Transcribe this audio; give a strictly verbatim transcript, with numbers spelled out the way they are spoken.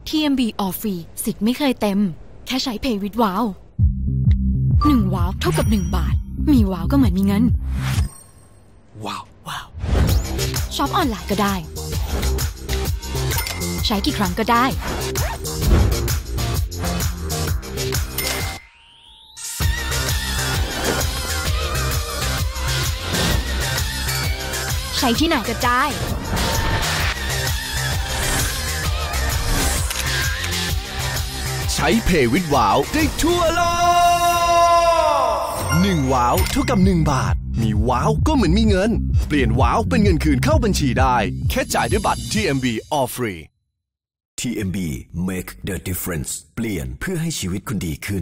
ที เอ็ม บี All Free สิทธิ์ไม่เคยเต็มแค่ใช้ Pay with Wow หนึ่งว้าวเท่ากับหนึ่งบาทมีว้าวก็เหมือนมีเงินว้าวว้าวช็อปออนไลน์ก็ได้ใช้กี่ครั้งก็ได้ใช้ที่ไหนก็ได้ใช้ Pay with Wow ได้ทั่วโลกหนึ่งว้าวเท่ากับหนึ่งบาทมีว้าวก็เหมือนมีเงินเปลี่ยนว้าวเป็นเงินคืนเข้าบัญชีได้แค่จ่ายด้วยบัตร ที เอ็ม บี All Free ที เอ็ม บี Make the Difference เปลี่ยนเพื่อให้ชีวิตคุณดีขึ้น